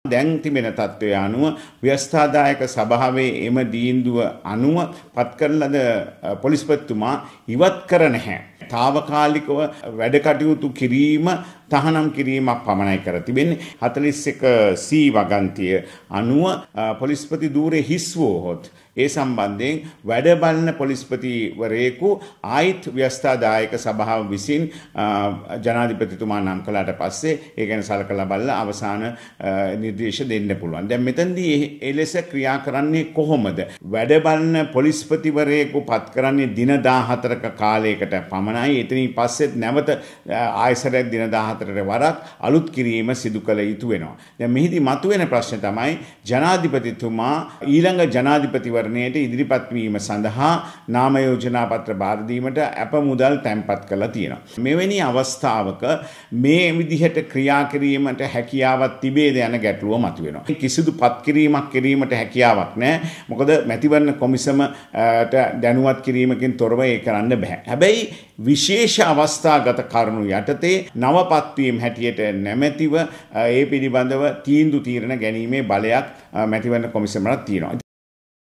දැන් තිබෙන තත්ත්වය අනුව ව්‍යවස්ථාදායක සභාවේ එම දීන්දුව අනුව පත් කරන ලද පොලිස්පතිතුමා ඉවත් කර නැහැ. తాවකාලිකව වැඩ කටයුතු කිරීම තහනම් කිරීමක් පමණයි කර තිබෙන්නේ. 41C වගන්තිය අනුව පොලිස්පති ධූරයේ හිස් වූහොත් ඒ සම්බන්ධයෙන් වැඩ බලන පොලිස්පතිවරයෙකු ආයිත් ව්‍යවස්ථාදායක සභාව විසින් ජනාධිපතිතුමා නම් කළාට පස්සේ ඒ ගැන සලකලා බලලා අවසාන නිර්දේශ දෙන්න පුළුවන්. දැන් මෙතනදී එලෙස ක්‍රියා කරන්නේ කොහොමද? වැඩ බලන පොලිස්පතිවරයෙකු පත් කරන්නේ දින 14ක කාලයකට පමණයි. එතනින් පස්සෙත් නැවත ආයසරයක් දින 14ට වරක් අලුත් කිරීම සිදු කළ යුතු වෙනවා. දැන් මෙහිදී මතුවෙන ප්‍රශ්න තමයි ජනාධිපතිතුමා ඊළඟ ජනාධිපතිවරණයට ඉදිරිපත් වීම සඳහා නාම යෝජනා පත්‍ර බාර දීමට අප මුදල් තැන්පත් කරලා තියෙනවා. මෙවැනි අවස්ථාවක මේ විදිහට ක්‍රියා කිරීමට හැකියාවක් තිබේද යන ගැටලුව මතුවෙනවා. කිසිදු පත් කිරීමක් කිරීමට හැකියාවක් නැහැ. මොකද මැතිවරණ කොමිසමට දැනුවත් කිරීමකින් තොරව ඒ කරන්න බෑ. හැබැයි විශේෂ අවස්ථාගත කරුණු යටතේ නව පත්වීම් හැටියට නැමැතිව ඒ පිළිබඳව තීන්දුව තීරණ ගැනීමේ බලයක් මැතිවරණ කොමිසමට තියෙනවා.